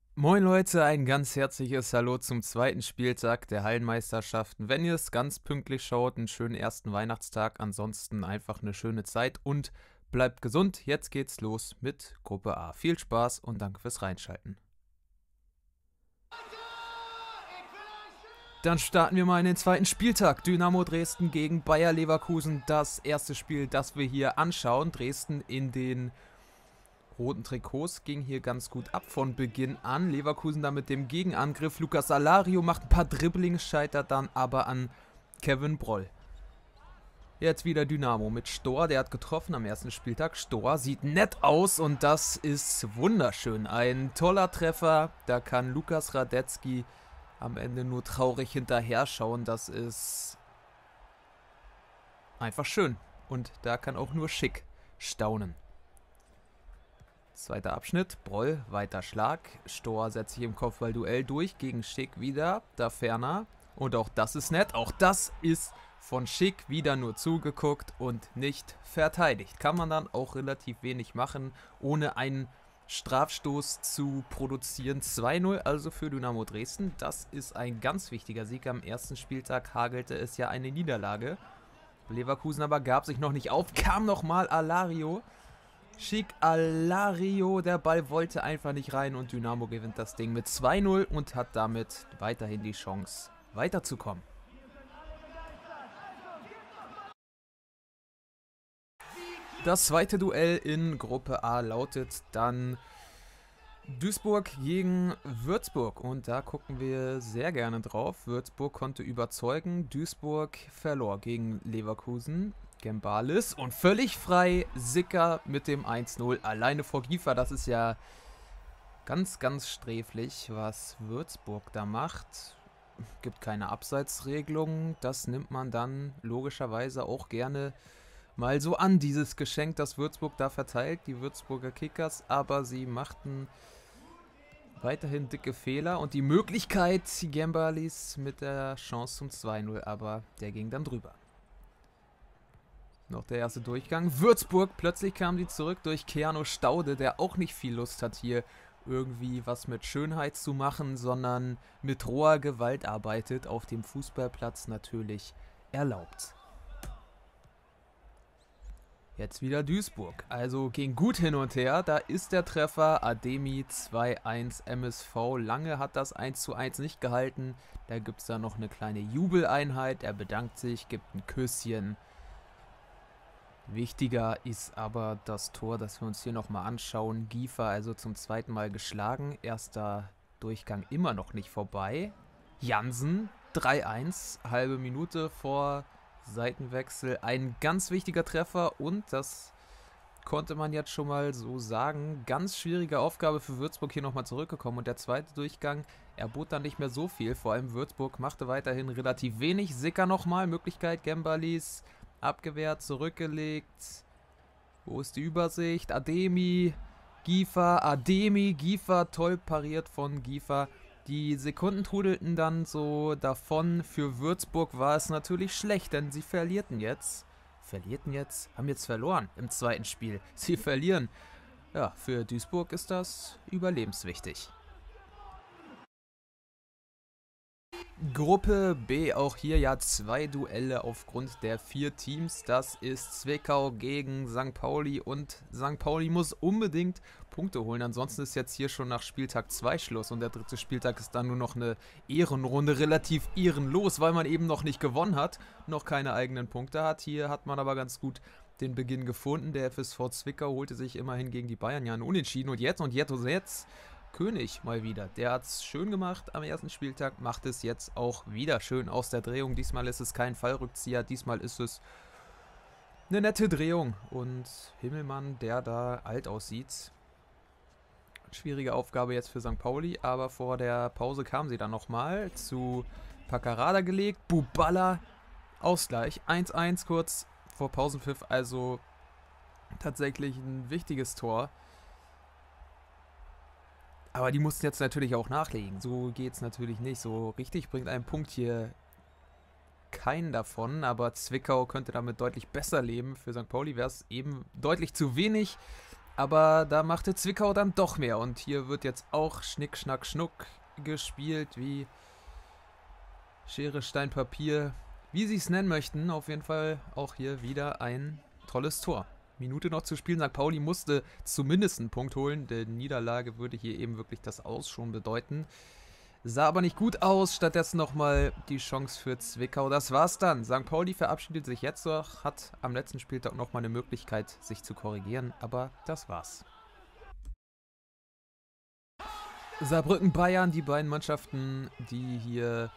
Moin Leute, ein ganz herzliches Hallo zum zweiten Spieltag der Hallenmeisterschaften. Wenn ihr es ganz pünktlich schaut, einen schönen ersten Weihnachtstag, ansonsten einfach eine schöne Zeit und bleibt gesund. Jetzt geht's los mit Gruppe A. Viel Spaß und danke fürs Reinschalten. Dann starten wir mal in den zweiten Spieltag. Dynamo Dresden gegen Bayer Leverkusen. Das erste Spiel, das wir hier anschauen. Dresden in den roten Trikots ging hier ganz gut ab von Beginn an. Leverkusen da mit dem Gegenangriff. Lucas Alario macht ein paar Dribblings, scheitert dann aber an Kevin Broll. Jetzt wieder Dynamo mit Stor, der hat getroffen am ersten Spieltag. Stor sieht nett aus und das ist wunderschön. Ein toller Treffer, da kann Lukas Radetzky am Ende nur traurig hinterher schauen. Das ist einfach schön und da kann auch nur Schick staunen. Zweiter Abschnitt, Broll, weiter Schlag. Stor setzt sich im Kopfballduell durch gegen Schick wieder. Da Ferner. Und auch das ist nett. Auch das ist von Schick wieder nur zugeguckt und nicht verteidigt. Kann man dann auch relativ wenig machen, ohne einen Strafstoß zu produzieren. 2-0 also für Dynamo Dresden. Das ist ein ganz wichtiger Sieg. Am ersten Spieltag hagelte es ja eine Niederlage. Leverkusen aber gab sich noch nicht auf. Kam nochmal Alario. Schick Alario, der Ball wollte einfach nicht rein und Dynamo gewinnt das Ding mit 2-0 und hat damit weiterhin die Chance, weiterzukommen. Das zweite Duell in Gruppe A lautet dann Duisburg gegen Würzburg und da gucken wir sehr gerne drauf. Würzburg konnte überzeugen, Duisburg verlor gegen Leverkusen. Gembalis und völlig frei Sicker mit dem 1-0 alleine vor Giefer. Das ist ja ganz, ganz sträflich, was Würzburg da macht. Gibt keine Abseitsregelung. Das nimmt man dann logischerweise auch gerne mal so an, dieses Geschenk, das Würzburg da verteilt, die Würzburger Kickers. Aber sie machten weiterhin dicke Fehler und die Möglichkeit, Gembalis mit der Chance zum 2-0, aber der ging dann drüber. Noch der erste Durchgang. Würzburg, plötzlich kamen die zurück durch Keanu Staude, der auch nicht viel Lust hat, hier irgendwie was mit Schönheit zu machen, sondern mit roher Gewalt arbeitet. Auf dem Fußballplatz natürlich erlaubt. Jetzt wieder Duisburg. Also ging gut hin und her. Da ist der Treffer. Ademi 2-1 MSV. Lange hat das 1:1 nicht gehalten. Da gibt es dann noch eine kleine Jubeleinheit. Er bedankt sich, gibt ein Küsschen. Wichtiger ist aber das Tor, das wir uns hier nochmal anschauen. Giefer also zum zweiten Mal geschlagen. Erster Durchgang immer noch nicht vorbei. Jansen 3-1, halbe Minute vor Seitenwechsel. Ein ganz wichtiger Treffer und das konnte man jetzt schon mal so sagen. Ganz schwierige Aufgabe für Würzburg, hier nochmal zurückgekommen. Und der zweite Durchgang, er bot dann nicht mehr so viel. Vor allem Würzburg machte weiterhin relativ wenig. Sicker nochmal, Möglichkeit Gembalis. Abgewehrt, zurückgelegt. Wo ist die Übersicht? Ademi, Giefer, toll pariert von Giefer. Die Sekunden trudelten dann so davon. Für Würzburg war es natürlich schlecht, denn sie verlierten jetzt. Haben jetzt verloren im zweiten Spiel. Sie verlieren. Ja, für Duisburg ist das überlebenswichtig. Gruppe B, auch hier ja zwei Duelle aufgrund der 4 Teams. Das ist Zwickau gegen St. Pauli und St. Pauli muss unbedingt Punkte holen. Ansonsten ist jetzt hier schon nach Spieltag 2 Schluss und der dritte Spieltag ist dann nur noch eine Ehrenrunde, relativ ehrenlos, weil man eben noch nicht gewonnen hat, noch keine eigenen Punkte hat. Hier hat man aber ganz gut den Beginn gefunden. Der FSV Zwickau holte sich immerhin gegen die Bayern ja einen Unentschieden und jetzt König mal wieder. Der hat es schön gemacht am ersten Spieltag, macht es jetzt auch wieder schön aus der Drehung. Diesmal ist es kein Fallrückzieher, diesmal ist es eine nette Drehung. Und Himmelmann, der da alt aussieht. Schwierige Aufgabe jetzt für St. Pauli, aber vor der Pause kam sie dann nochmal zu Paccarada gelegt. Buballa, Ausgleich, 1-1 kurz vor Pausenpfiff, also tatsächlich ein wichtiges Tor. Aber die mussten jetzt natürlich auch nachlegen. So geht es natürlich nicht. So richtig bringt ein Punkt hier keinen davon. Aber Zwickau könnte damit deutlich besser leben. Für St. Pauli wäre es eben deutlich zu wenig. Aber da machte Zwickau dann doch mehr. Und hier wird jetzt auch Schnick, Schnack, Schnuck gespielt, wie Schere, Stein, Papier, wie sie es nennen möchten. Auf jeden Fall auch hier wieder ein tolles Tor. Minute noch zu spielen. St. Pauli musste zumindest einen Punkt holen. Die Niederlage würde hier eben wirklich das Aus schon bedeuten. Sah aber nicht gut aus. Stattdessen nochmal die Chance für Zwickau. Das war's dann. St. Pauli verabschiedet sich jetzt noch. Hat am letzten Spieltag nochmal eine Möglichkeit, sich zu korrigieren. Aber das war's. Saarbrücken, Bayern, die beiden Mannschaften, die hier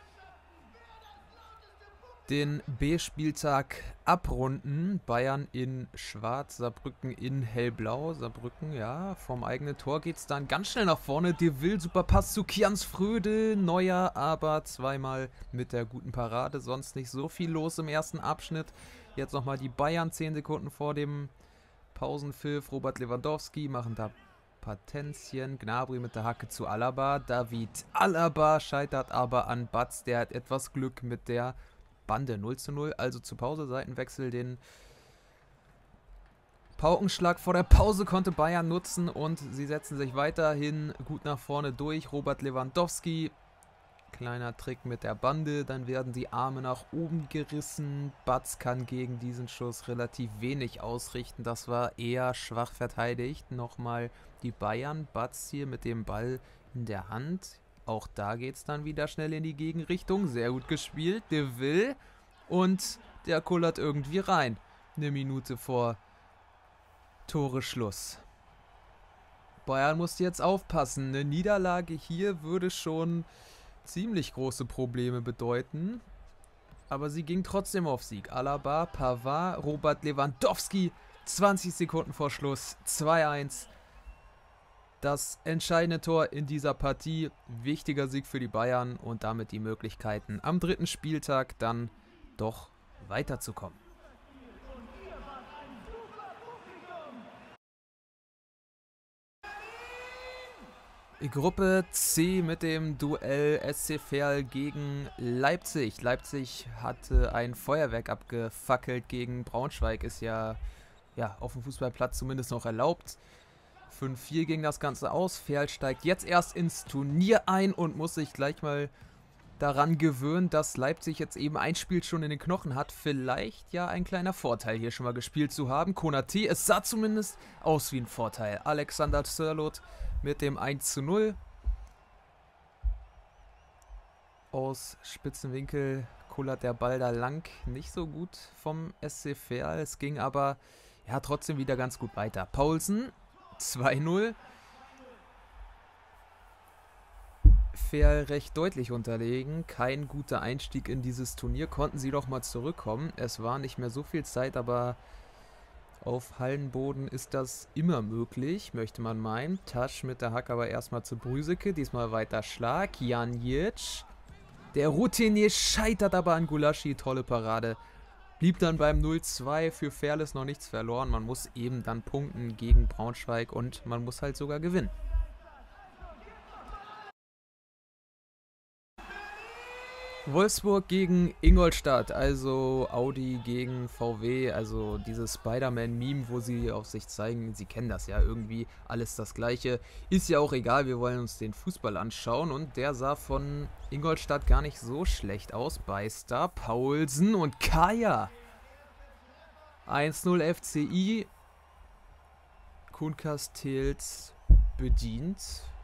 den B-Spieltag abrunden. Bayern in schwarz, Saarbrücken in hellblau. Saarbrücken, ja, vom eigenen Tor geht es dann ganz schnell nach vorne. De Will, super Pass zu Kians Fröde. Neuer, aber zweimal mit der guten Parade. Sonst nicht so viel los im ersten Abschnitt. Jetzt nochmal die Bayern 10 Sekunden vor dem Pausenpfiff. Robert Lewandowski machen da Patenzchen. Gnabry mit der Hacke zu Alaba. David Alaba scheitert aber an Batz. Der hat etwas Glück mit der Bande 0:0, also zur Pause, Seitenwechsel, den Paukenschlag vor der Pause konnte Bayern nutzen und sie setzen sich weiterhin gut nach vorne durch. Robert Lewandowski, kleiner Trick mit der Bande, dann werden die Arme nach oben gerissen. Batz kann gegen diesen Schuss relativ wenig ausrichten, das war eher schwach verteidigt. Nochmal die Bayern, Batz hier mit dem Ball in der Hand. Auch da geht es dann wieder schnell in die Gegenrichtung. Sehr gut gespielt. De Will. Und der kullert irgendwie rein. Eine Minute vor Toreschluss. Bayern musste jetzt aufpassen. Eine Niederlage hier würde schon ziemlich große Probleme bedeuten. Aber sie ging trotzdem auf Sieg. Alaba, Pavard, Robert Lewandowski. 20 Sekunden vor Schluss. 2:1. Das entscheidende Tor in dieser Partie, wichtiger Sieg für die Bayern und damit die Möglichkeiten, am dritten Spieltag dann doch weiterzukommen. Gruppe C mit dem Duell SC Verl gegen Leipzig. Leipzig hatte ein Feuerwerk abgefackelt gegen Braunschweig, ist ja auf dem Fußballplatz zumindest noch erlaubt. 5:4 ging das Ganze aus. Verl steigt jetzt erst ins Turnier ein und muss sich gleich mal daran gewöhnen, dass Leipzig jetzt eben ein Spiel schon in den Knochen hat. Vielleicht ja ein kleiner Vorteil, hier schon mal gespielt zu haben. Konaté, es sah zumindest aus wie ein Vorteil. Alexander Sörloth mit dem 1:0. Aus Spitzenwinkel kullert der Ball da lang. Nicht so gut vom SC Verl. Es ging aber ja trotzdem wieder ganz gut weiter. Paulsen 2:0. Verl recht deutlich unterlegen. Kein guter Einstieg in dieses Turnier. Konnten sie doch mal zurückkommen. Es war nicht mehr so viel Zeit, aber auf Hallenboden ist das immer möglich, möchte man meinen. Tasch mit der Hacke aber erstmal zu Brüseke. Diesmal weiter Schlag. Janic. Der Routinier scheitert aber an Gulaschi. Tolle Parade. Blieb dann beim 0:2. Für Verl ist noch nichts verloren. Man muss eben dann punkten gegen Braunschweig und man muss halt sogar gewinnen. Wolfsburg gegen Ingolstadt, also Audi gegen VW, also dieses Spider-Man-Meme, wo sie auf sich zeigen, sie kennen das ja irgendwie, alles das Gleiche. Ist ja auch egal, wir wollen uns den Fußball anschauen und der sah von Ingolstadt gar nicht so schlecht aus. Beister, Paulsen und Kaya. 1:0 FCI. Kuhn Castells bedient.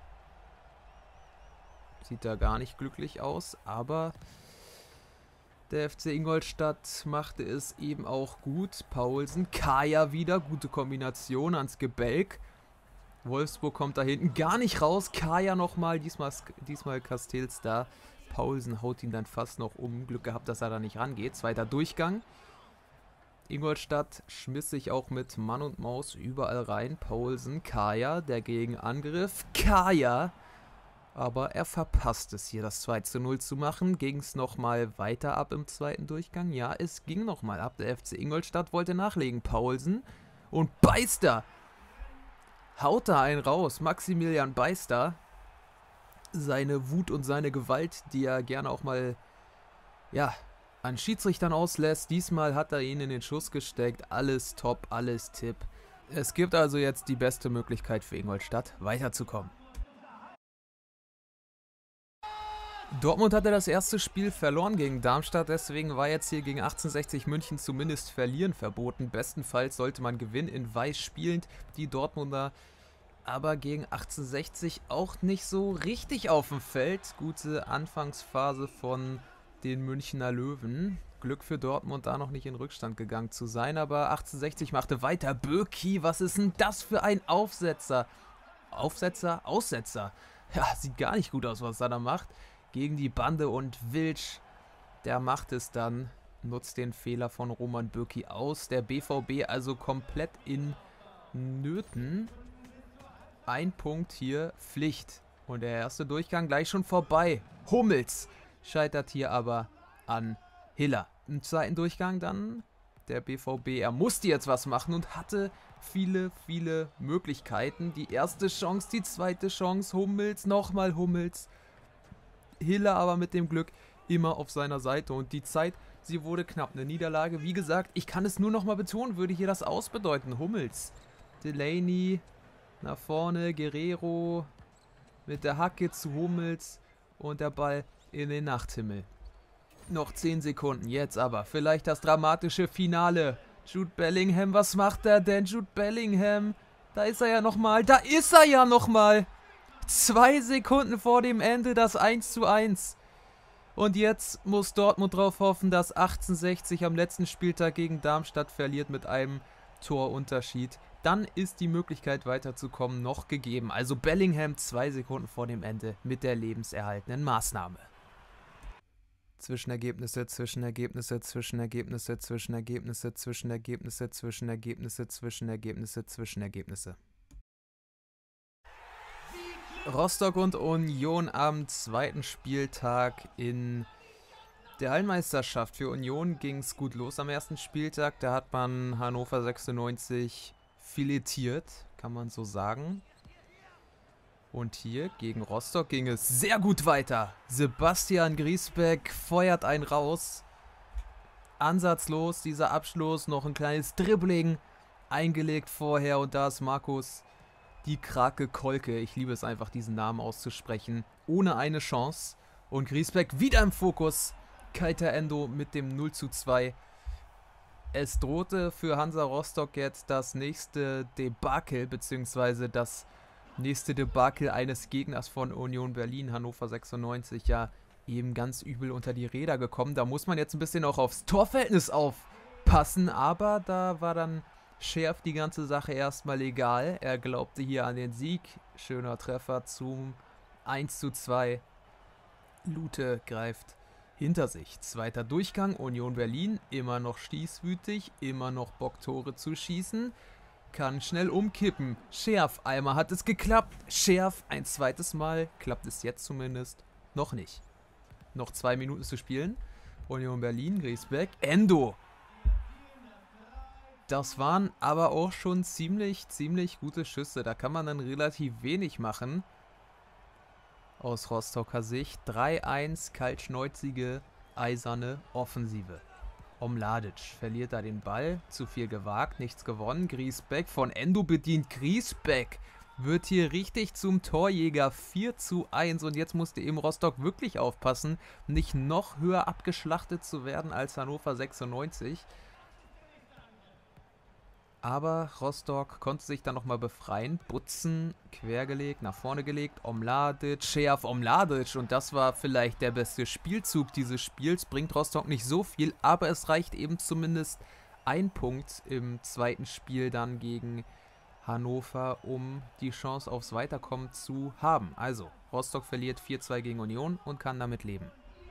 Sieht da gar nicht glücklich aus, aber der FC Ingolstadt machte es eben auch gut. Paulsen, Kaya wieder, gute Kombination ans Gebälk. Wolfsburg kommt da hinten gar nicht raus. Kaya nochmal, diesmal Castells da. Paulsen haut ihn dann fast noch um. Glück gehabt, dass er da nicht rangeht. Zweiter Durchgang. Ingolstadt schmiss sich auch mit Mann und Maus überall rein. Paulsen, Kaya, der Gegenangriff. Kaya! Aber er verpasst es hier, das 2:0 zu machen. Ging es nochmal weiter ab im zweiten Durchgang? Ja, es ging nochmal ab. Der FC Ingolstadt wollte nachlegen. Paulsen und Beister haut da einen raus. Maximilian Beister. Seine Wut und seine Gewalt, die er gerne auch mal an Schiedsrichtern auslässt. Diesmal hat er ihn in den Schuss gesteckt. Alles top, alles tipp. Es gibt also jetzt die beste Möglichkeit für Ingolstadt, weiterzukommen. Dortmund hatte das erste Spiel verloren gegen Darmstadt, deswegen war jetzt hier gegen 1860 München zumindest Verlieren verboten. Bestenfalls sollte man gewinnen in Weiß spielend. Die Dortmunder aber gegen 1860 auch nicht so richtig auf dem Feld. Gute Anfangsphase von den Münchner Löwen. Glück für Dortmund, da noch nicht in Rückstand gegangen zu sein, aber 1860 machte weiter. Böcki, was ist denn das für ein Aufsetzer? Aufsetzer? Aussetzer. Ja, sieht gar nicht gut aus, was er da macht. Gegen die Bande und Wilsch, der macht es dann, nutzt den Fehler von Roman Bürki aus. Der BVB also komplett in Nöten. Ein Punkt hier, Pflicht. Und der erste Durchgang gleich schon vorbei. Hummels scheitert hier aber an Hiller. Im zweiten Durchgang dann der BVB. Er musste jetzt was machen und hatte viele, viele Möglichkeiten. Die erste Chance, die zweite Chance, Hummels, nochmal Hummels. Hiller aber mit dem Glück immer auf seiner Seite und die Zeit, sie wurde knapp. Eine Niederlage, wie gesagt, ich kann es nur nochmal betonen, würde hier das ausbedeuten. Hummels, Delaney nach vorne, Guerrero mit der Hacke zu Hummels und der Ball in den Nachthimmel. Noch 10 Sekunden, jetzt aber vielleicht das dramatische Finale. Jude Bellingham, was macht er denn? Jude Bellingham, da ist er ja nochmal, 2 Sekunden vor dem Ende das 1:1. Und jetzt muss Dortmund darauf hoffen, dass 1860 am letzten Spieltag gegen Darmstadt verliert mit einem Torunterschied. Dann ist die Möglichkeit weiterzukommen noch gegeben. Also Bellingham 2 Sekunden vor dem Ende mit der lebenserhaltenden Maßnahme. Zwischenergebnisse, Zwischenergebnisse, Zwischenergebnisse, Zwischenergebnisse, Zwischenergebnisse, Zwischenergebnisse, Zwischenergebnisse, Zwischenergebnisse. Rostock und Union am zweiten Spieltag in der Hallenmeisterschaft. Für Union ging es gut los am ersten Spieltag. Da hat man Hannover 96 filetiert, kann man so sagen. Und hier gegen Rostock ging es sehr gut weiter. Sebastian Griesbeck feuert einen raus. Ansatzlos dieser Abschluss, noch ein kleines Dribbling eingelegt vorher. Und da ist Markus die Krake Kolke, ich liebe es einfach, diesen Namen auszusprechen, ohne eine Chance. Und Griesbeck wieder im Fokus. Keita Endo mit dem 0:2. Es drohte für Hansa Rostock jetzt das nächste Debakel, beziehungsweise das nächste Debakel eines Gegners von Union Berlin, Hannover 96, ja eben ganz übel unter die Räder gekommen. Da muss man jetzt ein bisschen auch aufs Torverhältnis aufpassen, aber da war dann Scherf die ganze Sache erstmal egal. Er glaubte hier an den Sieg. Schöner Treffer zum 1:2. Lute greift hinter sich. Zweiter Durchgang. Union Berlin immer noch schießwütig, immer noch Bock, Tore zu schießen. Kann schnell umkippen. Scherf, einmal hat es geklappt. Scherf, ein zweites Mal. Klappt es jetzt zumindest noch nicht. Noch 2 Minuten zu spielen. Union Berlin, Griesbeck, Endo. Das waren aber auch schon ziemlich gute Schüsse. Da kann man dann relativ wenig machen. Aus Rostocker Sicht. 3:1, kaltschnäuzige, eiserne Offensive. Omladic verliert da den Ball. Zu viel gewagt, nichts gewonnen. Griesbeck von Endo bedient. Griesbeck wird hier richtig zum Torjäger. 4:1. Und jetzt musste eben Rostock wirklich aufpassen, nicht noch höher abgeschlachtet zu werden als Hannover 96. Aber Rostock konnte sich dann nochmal befreien. Butzen quergelegt, nach vorne gelegt. Omladic, Scherf, Omladic. Und das war vielleicht der beste Spielzug dieses Spiels. Bringt Rostock nicht so viel, aber es reicht eben zumindest ein Punkt im zweiten Spiel dann gegen Hannover, um die Chance aufs Weiterkommen zu haben. Also, Rostock verliert 4:2 gegen Union und kann damit leben.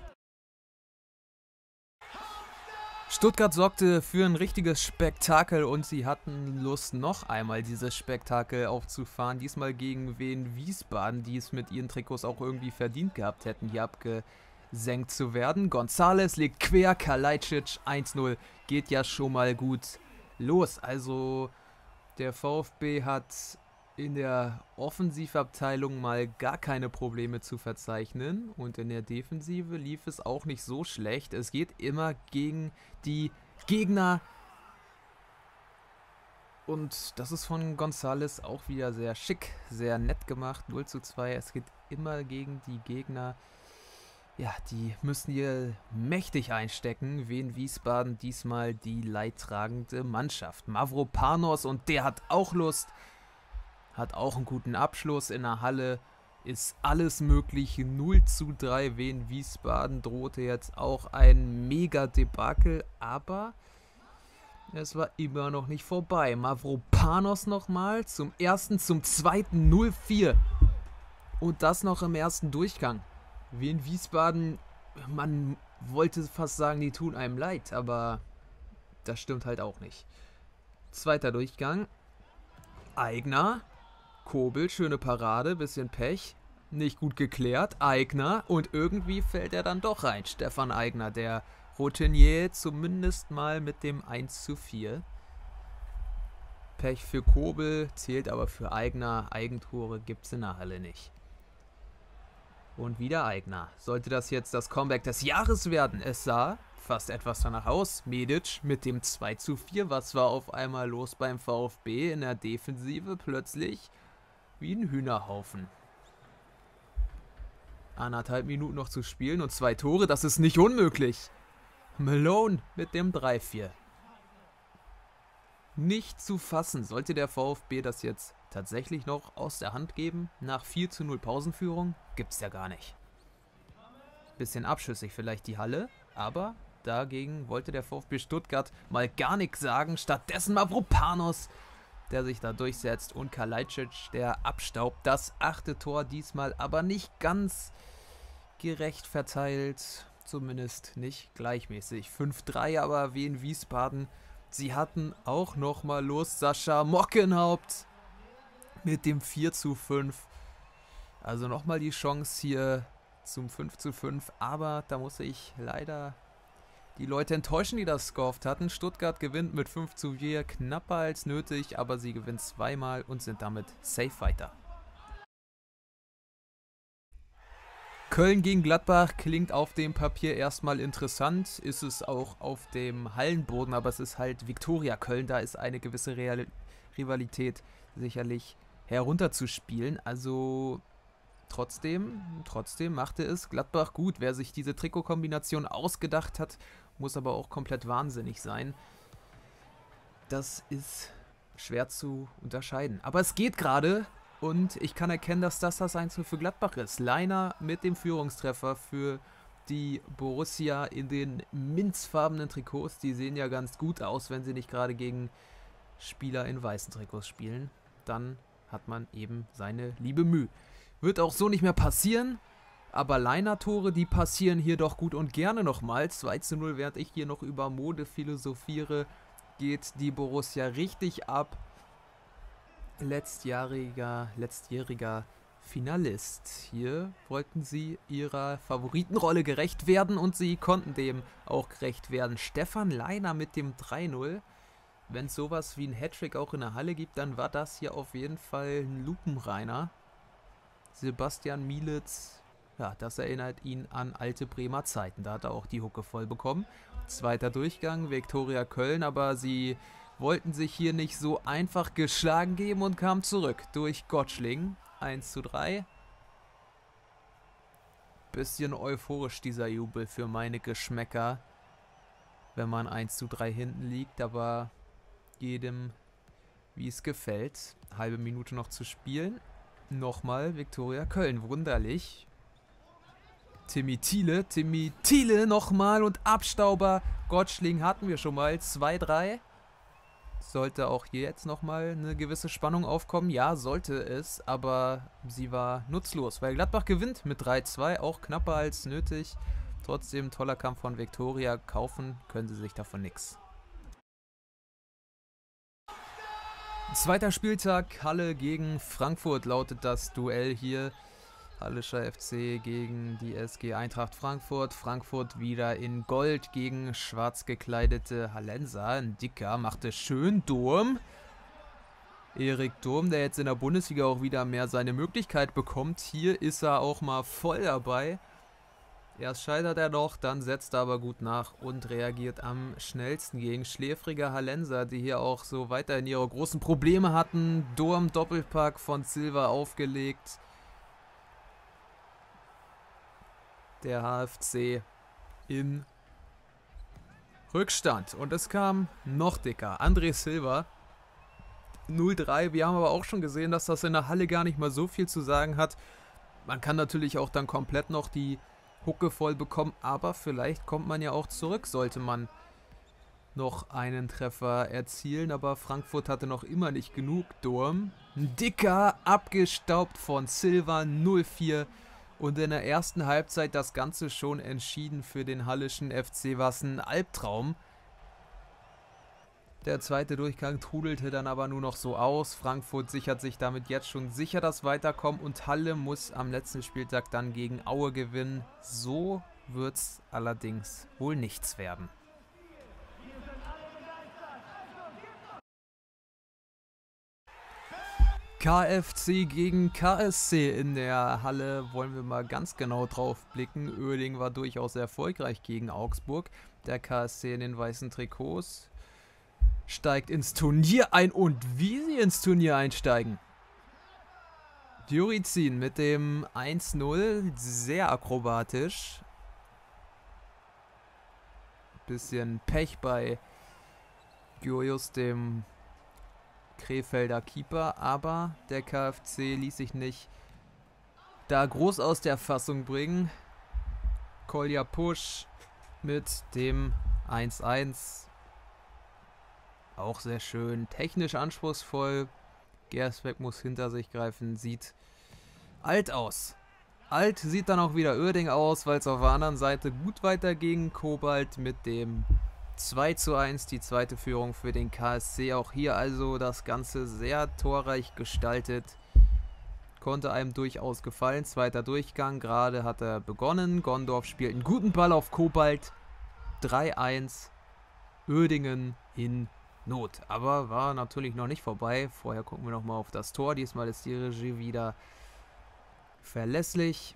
Stuttgart sorgte für ein richtiges Spektakel und sie hatten Lust, noch einmal dieses Spektakel aufzufahren. Diesmal gegen Wien Wiesbaden, die es mit ihren Trikots auch irgendwie verdient gehabt hätten, hier abgesenkt zu werden. González legt quer, Kalajdzic 1:0, geht ja schon mal gut los. Also der VfB hat in der Offensivabteilung mal gar keine Probleme zu verzeichnen und in der Defensive lief es auch nicht so schlecht. Es geht immer gegen die Gegner Und das ist von González auch wieder sehr schick, sehr nett gemacht. 0:2. Es geht immer gegen die Gegner. Ja, die müssen hier mächtig einstecken. Wien Wiesbaden diesmal die leidtragende Mannschaft. Mavropanos, und der hat auch Lust. Hat auch einen guten Abschluss in der Halle. Ist alles möglich. 0:3. Wien Wiesbaden drohte jetzt auch ein Mega-Debakel. Aber es war immer noch nicht vorbei. Mavropanos nochmal. Zum ersten, zum zweiten 0:4. Und das noch im ersten Durchgang. Wien Wiesbaden, man wollte fast sagen, die tun einem leid. Aber das stimmt halt auch nicht. Zweiter Durchgang. Aigner. Kobel, schöne Parade, bisschen Pech. Nicht gut geklärt. Aigner. Und irgendwie fällt er dann doch rein. Stefan Aigner, der Routinier, zumindest mal mit dem 1:4. Pech für Kobel, zählt aber für Aigner. Eigentore gibt es in der Halle nicht. Und wieder Aigner. Sollte das jetzt das Comeback des Jahres werden? Es sah fast etwas danach aus. Medic mit dem 2:4. Was war auf einmal los beim VfB in der Defensive? Plötzlich wie ein Hühnerhaufen. 1,5 Minuten noch zu spielen und 2 Tore, das ist nicht unmöglich. Malone mit dem 3:4. Nicht zu fassen. Sollte der VfB das jetzt tatsächlich noch aus der Hand geben? Nach 4:0 Pausenführung? Gibt's ja gar nicht. Bisschen abschüssig vielleicht die Halle, aber dagegen wollte der VfB Stuttgart mal gar nichts sagen. Stattdessen Mavropanos, der sich da durchsetzt, und Kalajdzic, der abstaubt. Das 8. Tor diesmal aber nicht ganz gerecht verteilt. Zumindest nicht gleichmäßig. 5:3, aber Wien Wiesbaden, sie hatten auch nochmal Lust. Sascha Mockenhaupt mit dem 4:5. Also nochmal die Chance hier zum 5:5. Aber da muss ich leider die Leute enttäuschen, die das gehofft hatten. Stuttgart gewinnt mit 5:4, knapper als nötig, aber sie gewinnt zweimal und sind damit safe weiter. Köln gegen Gladbach klingt auf dem Papier erstmal interessant, ist es auch auf dem Hallenboden, aber es ist halt Viktoria Köln, da ist eine gewisse Rivalität sicherlich herunterzuspielen. Also trotzdem machte es Gladbach gut. Wer sich diese Trikotkombination ausgedacht hat, muss aber auch komplett wahnsinnig sein. Das ist schwer zu unterscheiden. Aber es geht gerade. Und ich kann erkennen, dass das 1:0 für Gladbach ist. Lainer mit dem Führungstreffer für die Borussia in den minzfarbenen Trikots. Die sehen ja ganz gut aus, wenn sie nicht gerade gegen Spieler in weißen Trikots spielen. Dann hat man eben seine liebe Mühe. Wird auch so nicht mehr passieren. Aber Lainer-Tore, die passieren hier doch gut und gerne nochmal. 2:0, während ich hier noch über Mode philosophiere, geht die Borussia richtig ab. Letztjähriger Finalist. Hier wollten sie ihrer Favoritenrolle gerecht werden und sie konnten dem auch gerecht werden. Stefan Lainer mit dem 3:0. Wenn es sowas wie ein Hattrick auch in der Halle gibt, dann war das hier auf jeden Fall ein Lupenreiner. Sebastian Mielitz, ja, das erinnert ihn an alte Bremer Zeiten. Da hat er auch die Hucke voll bekommen. Zweiter Durchgang, Viktoria Köln, aber sie wollten sich hier nicht so einfach geschlagen geben und kamen zurück durch Gottschling. 1:3. Bisschen euphorisch dieser Jubel für meine Geschmäcker, wenn man 1:3 hinten liegt, aber jedem wie es gefällt. Halbe Minute noch zu spielen. Nochmal Viktoria Köln, wunderlich. Timmy Thiele nochmal und Abstauber. Gottschling hatten wir schon mal, 2:3. Sollte auch hier jetzt nochmal eine gewisse Spannung aufkommen? Ja, sollte es, aber sie war nutzlos, weil Gladbach gewinnt mit 3:2, auch knapper als nötig. Trotzdem toller Kampf von Viktoria, kaufen können sie sich davon nichts. Zweiter Spieltag, Halle gegen Frankfurt lautet das Duell hier. Hallischer FC gegen die SG Eintracht Frankfurt. Frankfurt wieder in Gold gegen schwarz gekleidete Hallenser. Ein Dicker machte schön Durm. Erik Durm, der jetzt in der Bundesliga auch wieder mehr seine Möglichkeit bekommt. Hier ist er auch mal voll dabei. Erst scheitert er noch, dann setzt er aber gut nach und reagiert am schnellsten gegen schläfrige Hallenser, die hier auch so weiterhin ihre großen Probleme hatten. Durm Doppelpack von Silva aufgelegt. Der HFC in Rückstand. Und es kam noch dicker. André Silva 0-3. Wir haben aber auch schon gesehen, dass das in der Halle gar nicht mal so viel zu sagen hat. Man kann natürlich auch dann komplett noch die Hucke voll bekommen, aber vielleicht kommt man ja auch zurück, sollte man noch einen Treffer erzielen. Aber Frankfurt hatte noch immer nicht genug. Durm, ein dicker, abgestaubt von Silva, 0-4. Und in der ersten Halbzeit das Ganze schon entschieden für den Halleschen FC, was ein Albtraum. Der zweite Durchgang trudelte dann aber nur noch so aus. Frankfurt sichert sich damit jetzt schon sicher das Weiterkommen und Halle muss am letzten Spieltag dann gegen Aue gewinnen. So wird's allerdings wohl nichts werden. KFC gegen KSC in der Halle, wollen wir mal ganz genau drauf blicken. Oerding war durchaus erfolgreich gegen Augsburg. Der KSC in den weißen Trikots steigt ins Turnier ein und wie sie ins Turnier einsteigen. Djurizin mit dem 1-0, sehr akrobatisch. Bisschen Pech bei Gyurius, dem Krefelder Keeper, aber der KFC ließ sich nicht da groß aus der Fassung bringen. Kolja Pusch mit dem 1-1. Auch sehr schön, technisch anspruchsvoll. Gersbeck muss hinter sich greifen, sieht alt aus. Alt sieht dann auch wieder Oerding aus, weil es auf der anderen Seite gut weiterging. Kobalt mit dem 2:1, die zweite Führung für den KSC. Auch hier also das Ganze sehr torreich gestaltet. Konnte einem durchaus gefallen. Zweiter Durchgang, gerade hat er begonnen. Gondorf spielt einen guten Ball auf Kobalt. 3:1. Oerdingen in Not. Aber war natürlich noch nicht vorbei. Vorher gucken wir nochmal auf das Tor. Diesmal ist die Regie wieder verlässlich.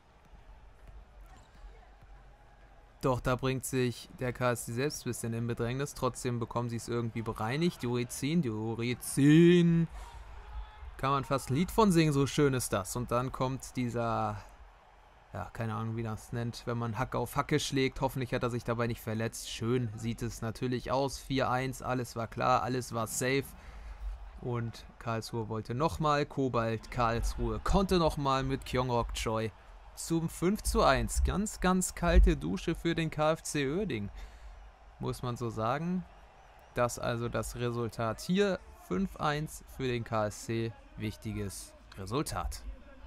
Doch da bringt sich der KSC selbst ein bisschen in Bedrängnis. Trotzdem bekommen sie es irgendwie bereinigt. Djurizin. Kann man fast ein Lied von singen, so schön ist das. Und dann kommt dieser, ja, keine Ahnung, wie das nennt, wenn man Hacke auf Hacke schlägt. Hoffentlich hat er sich dabei nicht verletzt. Schön sieht es natürlich aus. 4:1, alles war klar, alles war safe. Und Karlsruhe wollte nochmal. Kobalt, Karlsruhe konnte nochmal mit Kyongrok Choi zum 5:1. Ganz, ganz kalte Dusche für den KFC Oerding, muss man so sagen. Das also das Resultat hier. 5:1 für den KSC. Wichtiges Resultat.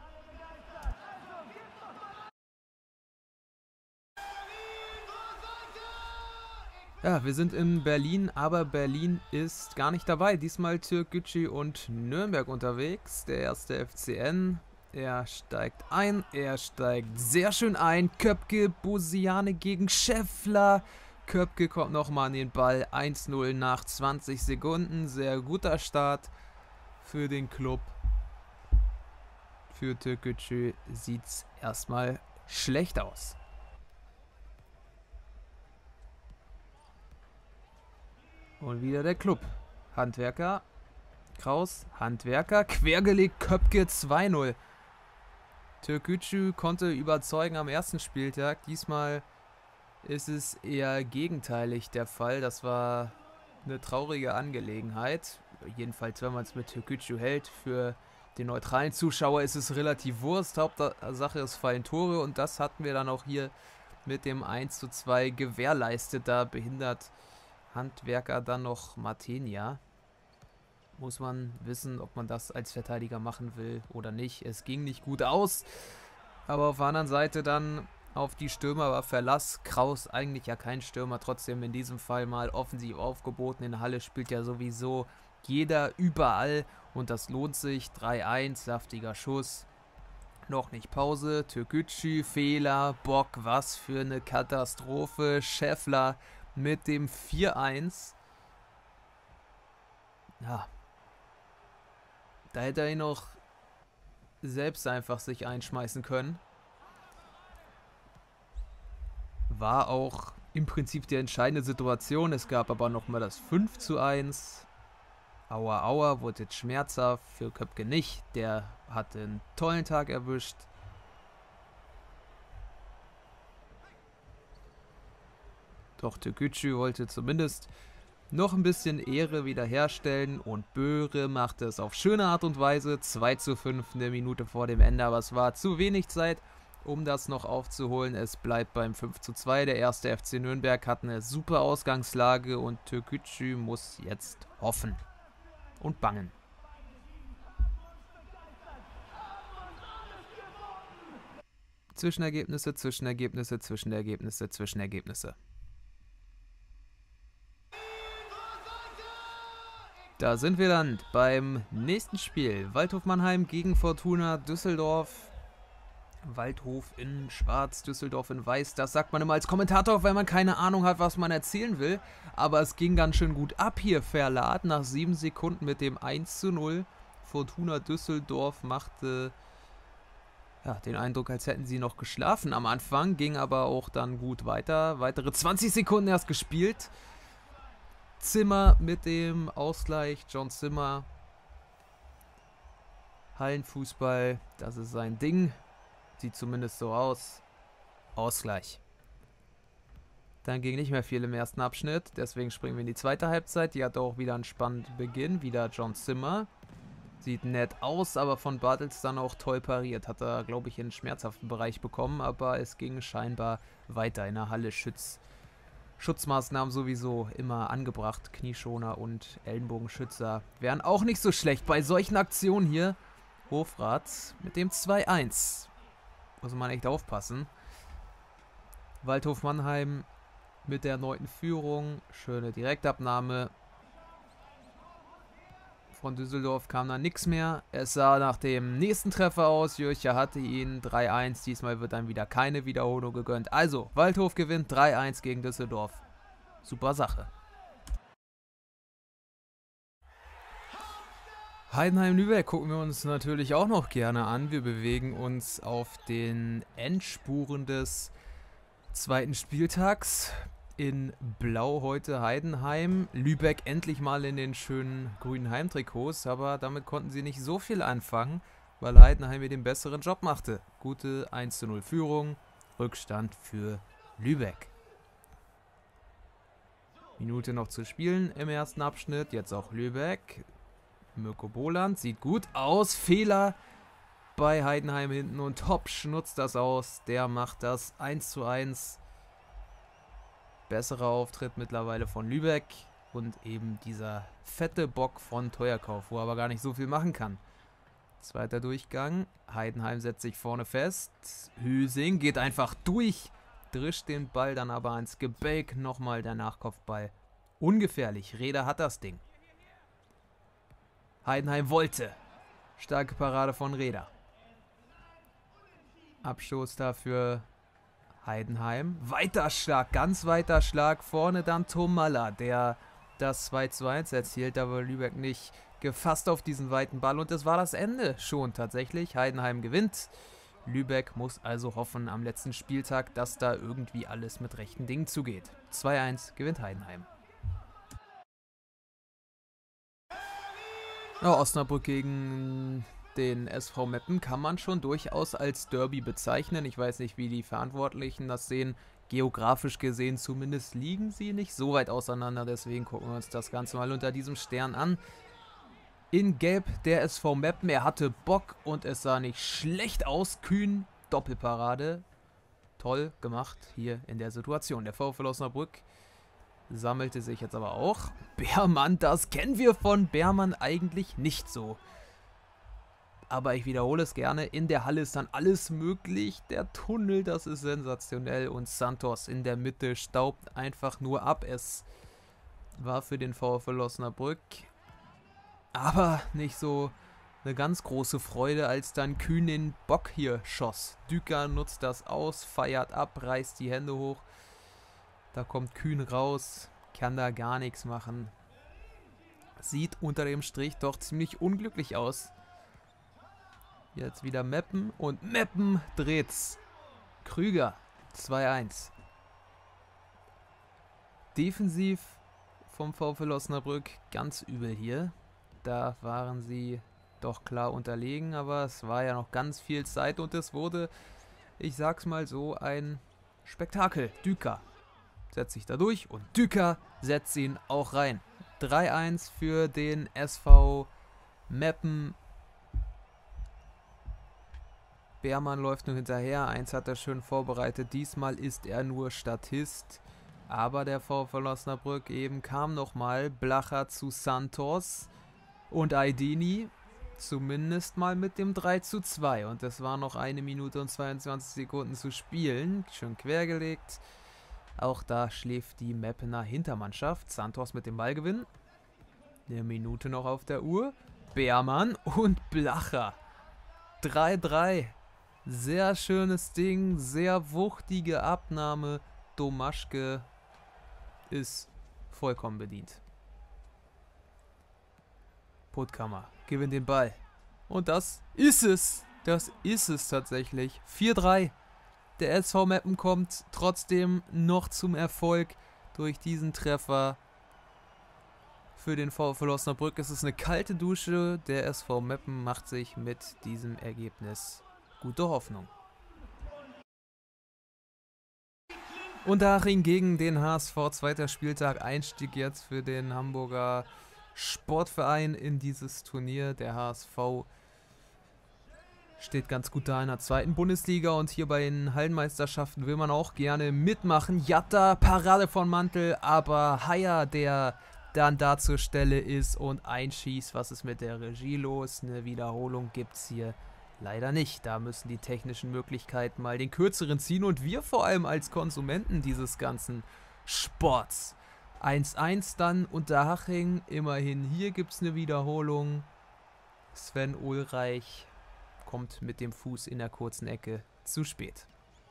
Ja, wir sind in Berlin, aber Berlin ist gar nicht dabei. Diesmal Türkgücü und Nürnberg unterwegs. Der erste FCN, er steigt ein, er steigt sehr schön ein. Köpke, Bosiane gegen Scheffler. Köpke kommt nochmal an den Ball. 1:0 nach 20 Sekunden. Sehr guter Start für den Club. Für Türkgücü sieht es erstmal schlecht aus. Und wieder der Club. Handwerker. Kraus. Handwerker. Quergelegt. Köpke 2:0. Türkgücü konnte überzeugen am ersten Spieltag. Diesmal ist es eher gegenteilig der Fall. Das war eine traurige Angelegenheit. Jedenfalls, wenn man es mit Türkgücü hält. Für den neutralen Zuschauer ist es relativ Wurst. Hauptsache es fallen Tore. Und das hatten wir dann auch hier mit dem 1:2 gewährleistet. Da behindert Handwerker dann noch Martenia. Muss man wissen, ob man das als Verteidiger machen will oder nicht. Es ging nicht gut aus. Aber auf der anderen Seite dann auf die Stürmer war Verlass. Kraus eigentlich ja kein Stürmer. Trotzdem in diesem Fall mal offensiv aufgeboten. In der Halle spielt ja sowieso jeder überall. Und das lohnt sich. 3:1, saftiger Schuss. Noch nicht Pause. Türkgücü, Fehler. Bock, was für eine Katastrophe. Scheffler mit dem 4:1. Ja. Da hätte er ihn noch selbst einfach sich einschmeißen können. war auch im Prinzip die entscheidende Situation. Es gab aber nochmal das 5:1. Aua, aua, wurde jetzt schmerzhaft, für Köpke nicht. Der hatte einen tollen Tag erwischt. Doch Türkgücü wollte zumindest noch ein bisschen Ehre wiederherstellen und Böhre machte es auf schöne Art und Weise. 2:5, eine Minute vor dem Ende, aber es war zu wenig Zeit, um das noch aufzuholen. Es bleibt beim 5:2. Der erste FC Nürnberg hat eine super Ausgangslage und Türkgücü muss jetzt hoffen und bangen. Zwischenergebnisse, Zwischenergebnisse, Zwischenergebnisse, Zwischenergebnisse. Da sind wir dann beim nächsten Spiel. Waldhof Mannheim gegen Fortuna Düsseldorf. Waldhof in schwarz, Düsseldorf in weiß. Das sagt man immer als Kommentator, weil man keine Ahnung hat, was man erzählen will. Aber es ging ganz schön gut ab hier. Verlat nach 7 Sekunden mit dem 1:0. Fortuna Düsseldorf machte den Eindruck, als hätten sie noch geschlafen am Anfang. Ging aber auch dann gut weiter. Weitere 20 Sekunden erst gespielt. Zimmer mit dem Ausgleich. John Zimmer. Hallenfußball, das ist sein Ding. Sieht zumindest so aus. Ausgleich. Dann ging nicht mehr viel im ersten Abschnitt. Deswegen springen wir in die zweite Halbzeit. Die hatte auch wieder einen spannenden Beginn. Wieder John Zimmer. Sieht nett aus, aber von Bartels dann auch toll pariert. Hat er, glaube ich, in einen schmerzhaften Bereich bekommen. Aber es ging scheinbar weiter in der Halle. Schutzmaßnahmen sowieso immer angebracht. Knieschoner und Ellenbogenschützer wären auch nicht so schlecht bei solchen Aktionen hier. Hofrat mit dem 2:1. Muss man echt aufpassen. Waldhof Mannheim mit der erneuten Führung. Schöne Direktabnahme. Von Düsseldorf kam dann nichts mehr. Es sah nach dem nächsten Treffer aus. Jürcher hatte ihn. 3:1. Diesmal wird dann wieder keine Wiederholung gegönnt. Also, Waldhof gewinnt 3:1 gegen Düsseldorf. Super Sache. Heidenheim-Lübeck gucken wir uns natürlich auch noch gerne an. Wir bewegen uns auf den Endspuren des zweiten Spieltags. In Blau heute Heidenheim. Lübeck endlich mal in den schönen grünen Heimtrikots, aber damit konnten sie nicht so viel anfangen, weil Heidenheim hier den besseren Job machte. Gute 1:0 Führung, Rückstand für Lübeck. Minute noch zu spielen im ersten Abschnitt, jetzt auch Lübeck. Mirko Boland sieht gut aus, Fehler bei Heidenheim hinten und Hopsch nutzt das aus, der macht das 1:1. Besserer Auftritt mittlerweile von Lübeck und eben dieser fette Bock von Teuerkauf, wo er aber gar nicht so viel machen kann. Zweiter Durchgang, Heidenheim setzt sich vorne fest, Hüsing geht einfach durch, drischt den Ball dann aber ans Gebälk, nochmal der Nachkopfball. Ungefährlich, Reda hat das Ding. Heidenheim wollte. Starke Parade von Reda. Abstoß dafür Heidenheim. Weiter Schlag, ganz weiter Schlag. Vorne dann Tomalla, der das 2:1 erzielt, aber Lübeck nicht gefasst auf diesen weiten Ball. Und das war das Ende schon tatsächlich. Heidenheim gewinnt. Lübeck muss also hoffen am letzten Spieltag, dass da irgendwie alles mit rechten Dingen zugeht. 2:1 gewinnt Heidenheim. Ja, Osnabrück gegen den SV Meppen kann man schon durchaus als Derby bezeichnen. Ich weiß nicht, wie die Verantwortlichen das sehen. Geografisch gesehen zumindest liegen sie nicht so weit auseinander. Deswegen gucken wir uns das Ganze mal unter diesem Stern an. In Gelb der SV Meppen. Er hatte Bock und es sah nicht schlecht aus. Kühn, Doppelparade. Toll gemacht hier in der Situation. Der VfL Osnabrück sammelte sich jetzt aber auch. Beermann, das kennen wir von Beermann eigentlich nicht so. Aber ich wiederhole es gerne, in der Halle ist dann alles möglich. Der Tunnel, das ist sensationell. Und Santos in der Mitte staubt einfach nur ab. Es war für den VfL Osnabrück aber nicht so eine ganz große Freude, als dann Kühn den Bock hier schoss. Düker nutzt das aus, feiert ab, reißt die Hände hoch. Da kommt Kühn raus, kann da gar nichts machen. Sieht unter dem Strich doch ziemlich unglücklich aus. Jetzt wieder Meppen und Meppen dreht's. Krüger 2:1. defensiv vom VfL Osnabrück ganz übel hier. Da waren sie doch klar unterlegen, aber es war ja noch ganz viel Zeit und es wurde, ich sag's mal so, ein Spektakel. Düker setzt sich da durch und Düker setzt ihn auch rein. 3-1 für den SV Meppen. Beermann läuft nur hinterher, eins hat er schön vorbereitet, diesmal ist er nur Statist. Aber der VfL Osnabrück eben kam nochmal, Blacher zu Santos und Aydini zumindest mal mit dem 3:2. Und es war noch 1 Minute und 22 Sekunden zu spielen, schön quergelegt. Auch da schläft die Meppener Hintermannschaft, Santos mit dem Ballgewinn. Eine Minute noch auf der Uhr, Beermann und Blacher. 3:3. Sehr schönes Ding, sehr wuchtige Abnahme. Domaschke ist vollkommen bedient. Puttkammer gewinnt den Ball. Und das ist es. Das ist es tatsächlich. 4:3. Der SV Meppen kommt trotzdem noch zum Erfolg durch diesen Treffer. Für den VfL Osnabrück ist es eine kalte Dusche. Der SV Meppen macht sich mit diesem Ergebnis gute Hoffnung. Unterhaching gegen den HSV, zweiter Spieltag, Einstieg jetzt für den Hamburger Sportverein in dieses Turnier. Der HSV steht ganz gut da in der zweiten Bundesliga und hier bei den Hallenmeisterschaften will man auch gerne mitmachen. Jatta, Parade von Mantel, aber Haier, der dann da zur Stelle ist und einschießt. Was ist mit der Regie los? Eine Wiederholung gibt es hier leider nicht. Da müssen die technischen Möglichkeiten mal den kürzeren ziehen und wir vor allem als Konsumenten dieses ganzen Sports. 1:1 dann Unterhaching. Immerhin hier gibt es eine Wiederholung. Sven Ulreich kommt mit dem Fuß in der kurzen Ecke zu spät.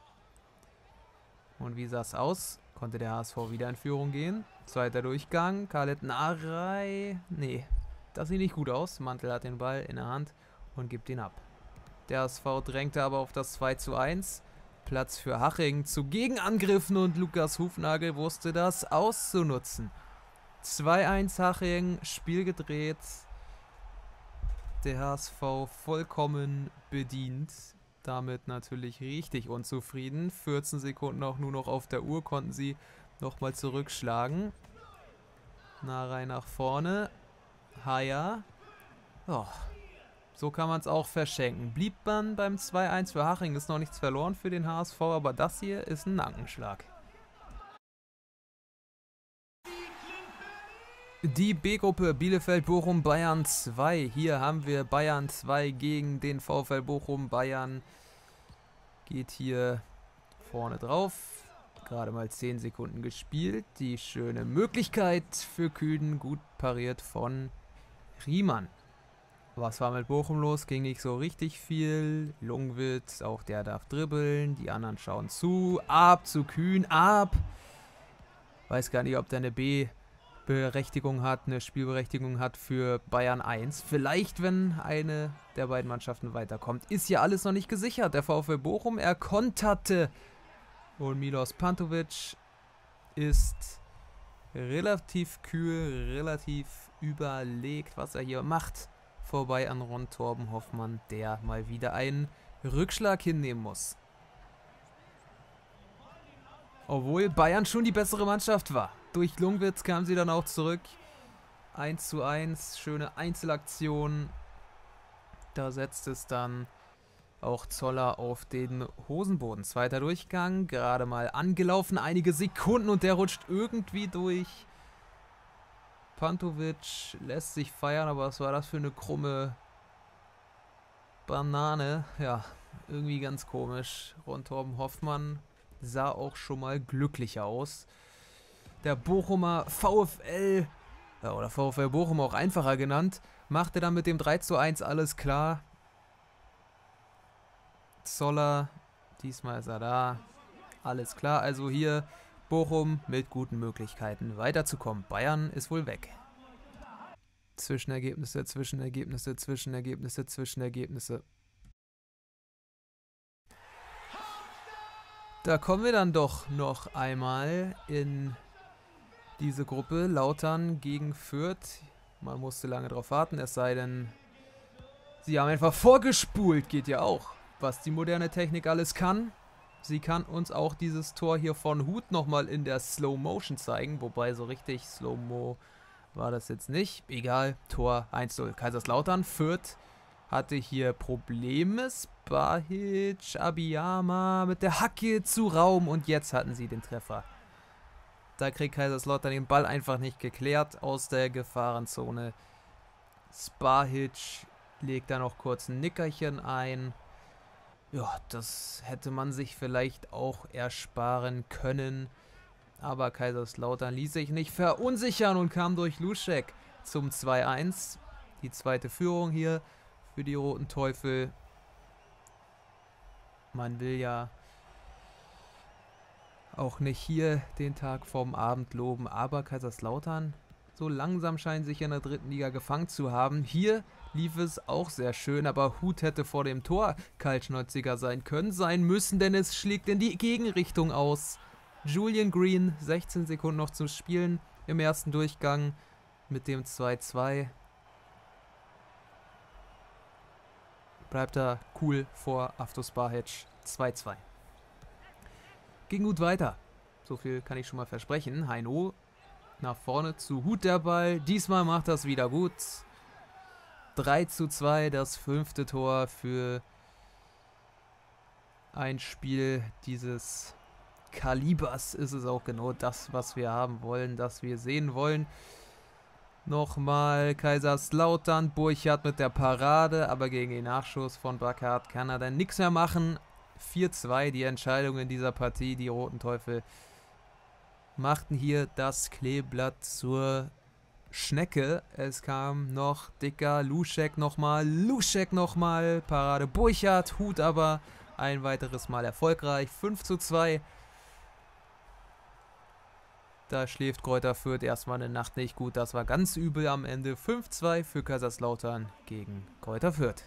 Und wie sah es aus? Konnte der HSV wieder in Führung gehen? Zweiter Durchgang. Khaled Narei. Nee, das sieht nicht gut aus. Mantel hat den Ball in der Hand und gibt ihn ab. Der HSV drängte aber auf das 2:1. Platz für Haching zu Gegenangriffen und Lukas Hufnagel wusste das auszunutzen. 2:1 Haching, Spiel gedreht. Der HSV vollkommen bedient. Damit natürlich richtig unzufrieden. 14 Sekunden auch nur noch auf der Uhr, konnten sie nochmal zurückschlagen. Narei nach vorne. Haier. Oh, so kann man es auch verschenken. Blieb man beim 2:1 für Haching, ist noch nichts verloren für den HSV, aber das hier ist ein Nackenschlag. Die B-Gruppe Bielefeld-Bochum Bayern 2. Hier haben wir Bayern 2 gegen den VfL Bochum. Bayern geht hier vorne drauf. Gerade mal 10 Sekunden gespielt. Die schöne Möglichkeit für Kühn, gut pariert von Riemann. Was war mit Bochum los? Ging nicht so richtig viel. Lungwitz, auch der darf dribbeln. Die anderen schauen zu. Ab zu Kühn, ab. Weiß gar nicht, ob der eine B-Berechtigung hat, eine Spielberechtigung hat für Bayern 1. Vielleicht, wenn eine der beiden Mannschaften weiterkommt. Ist ja alles noch nicht gesichert. Der VfL Bochum, er konterte. Und Milos Pantovic ist relativ kühl, relativ überlegt, was er hier macht. Vorbei an Ron Torben Hoffmann, der mal wieder einen Rückschlag hinnehmen muss. Obwohl Bayern schon die bessere Mannschaft war. Durch Lungwitz kam sie dann auch zurück. 1:1, schöne Einzelaktion. Da setzt es dann auch Zoller auf den Hosenboden. Zweiter Durchgang, gerade mal angelaufen, einige Sekunden und der rutscht irgendwie durch. Pantovic lässt sich feiern, aber was war das für eine krumme Banane? Ja, irgendwie ganz komisch. Ron Torben Hoffmann sah auch schon mal glücklicher aus. Der Bochumer VfL, ja, oder VfL Bochum auch einfacher genannt, machte dann mit dem 3:1 alles klar. Zoller, diesmal ist er da. Alles klar, also hier Bochum mit guten Möglichkeiten weiterzukommen. Bayern ist wohl weg. Zwischenergebnisse, Zwischenergebnisse, Zwischenergebnisse, Zwischenergebnisse. Da kommen wir dann doch noch einmal in diese Gruppe. Lautern gegen Fürth. Man musste lange drauf warten, es sei denn, sie haben einfach vorgespult. Geht ja auch, was die moderne Technik alles kann. Sie kann uns auch dieses Tor hier von Huth nochmal in der Slow Motion zeigen. Wobei so richtig Slow-Mo war das jetzt nicht. Egal, Tor 1-0. Kaiserslautern. Fürth hatte hier Probleme. Spahic, Abiyama mit der Hacke zu Raum. Und jetzt hatten sie den Treffer. Da kriegt Kaiserslautern den Ball einfach nicht geklärt aus der Gefahrenzone. Spahic legt da noch kurz ein Nickerchen ein. Ja, das hätte man sich vielleicht auch ersparen können. Aber Kaiserslautern ließ sich nicht verunsichern und kam durch Luschek zum 2-1. Die zweite Führung hier für die Roten Teufel. Man will ja auch nicht hier den Tag vorm Abend loben, aber Kaiserslautern so langsam scheinen sich in der dritten Liga gefangen zu haben. Hier lief es auch sehr schön, aber Huth hätte vor dem Tor kaltschnäuziger sein können, sein müssen, denn es schlägt in die Gegenrichtung aus. Julian Green, 16 Sekunden noch zu spielen im ersten Durchgang mit dem 2-2. Bleibt er cool vor Avtos Spahic, 2-2. Ging gut weiter. So viel kann ich schon mal versprechen. Heino nach vorne zu Huth der Ball. Diesmal macht das wieder gut. 3-2, das 5. Tor für ein Spiel dieses Kalibers ist es auch genau das, was wir haben wollen, das wir sehen wollen. Nochmal Kaiserslautern, Burchardt mit der Parade, aber gegen den Nachschuss von Burchardt kann er dann nichts mehr machen. 4-2 die Entscheidung in dieser Partie. Die Roten Teufel machten hier das Kleeblatt zur Schnecke. Es kam noch dicker Luschek nochmal, Parade Burchardt, Huth aber ein weiteres Mal erfolgreich. 5-2. Da schläft Greuther Fürth erstmal eine Nacht nicht gut. Das war ganz übel am Ende. 5-2 für Kaiserslautern gegen Greuther Fürth.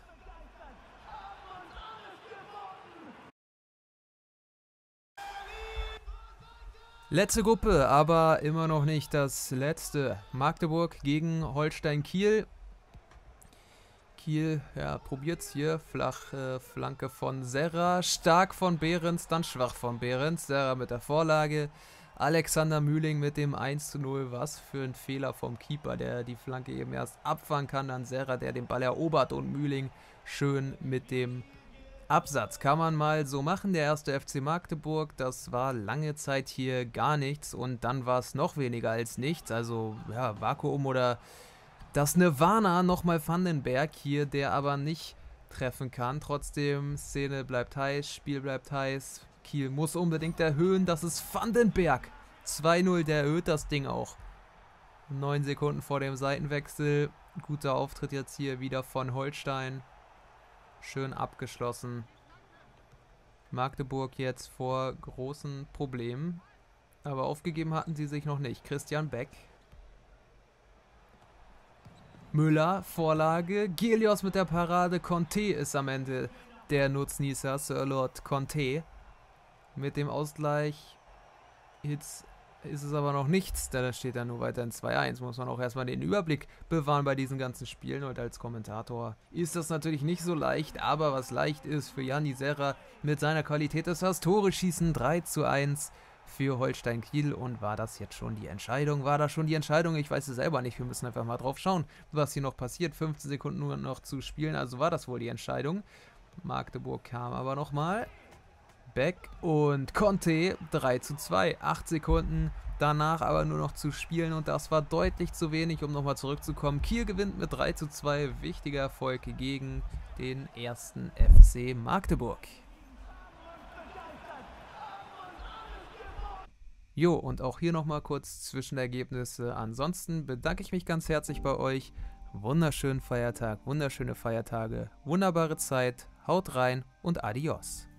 Letzte Gruppe, aber immer noch nicht das letzte. Magdeburg gegen Holstein Kiel. Kiel, ja, probiert's hier. Flache Flanke von Serra. Stark von Behrens, dann schwach von Behrens. Serra mit der Vorlage. Alexander Mühling mit dem 1-0. Was für ein Fehler vom Keeper, der die Flanke eben erst abfangen kann. Dann Serra, der den Ball erobert und Mühling schön mit dem Absatz. Kann man mal so machen, der erste FC Magdeburg, das war lange Zeit hier gar nichts und dann war es noch weniger als nichts, also ja, Vakuum oder das Nirvana, nochmal Vandenberg hier, der aber nicht treffen kann. Trotzdem, Szene bleibt heiß, Spiel bleibt heiß, Kiel muss unbedingt erhöhen, das ist Vandenberg. 2-0, der erhöht das Ding auch. 9 Sekunden vor dem Seitenwechsel, guter Auftritt jetzt hier wieder von Holstein. Schön abgeschlossen. Magdeburg jetzt vor großen Problemen. Aber aufgegeben hatten sie sich noch nicht. Christian Beck. Müller, Vorlage. Gelios mit der Parade. Conte ist am Ende der Nutznießer. Sir Lord Conte. Mit dem Ausgleich. Jetzt ist es aber noch nichts, da steht dann nur weiter in 2-1. Muss man auch erstmal den Überblick bewahren bei diesen ganzen Spielen. Und als Kommentator ist das natürlich nicht so leicht, aber was leicht ist für Gianni Serra mit seiner Qualität ist das Tore-Schießen. 3-1 für Holstein Kiel. Und war das jetzt schon die Entscheidung? War das schon die Entscheidung? Ich weiß es selber nicht. Wir müssen einfach mal drauf schauen, was hier noch passiert. 15 Sekunden nur noch zu spielen, also war das wohl die Entscheidung. Magdeburg kam aber nochmal. Beck und Conte 3-2, 8 Sekunden danach aber nur noch zu spielen und das war deutlich zu wenig, um nochmal zurückzukommen. Kiel gewinnt mit 3-2, wichtiger Erfolg gegen den ersten FC Magdeburg. Jo, und auch hier nochmal kurz Zwischenergebnisse. Ansonsten bedanke ich mich ganz herzlich bei euch. Wunderschönen Feiertag, wunderschöne Feiertage, wunderbare Zeit, haut rein und adios.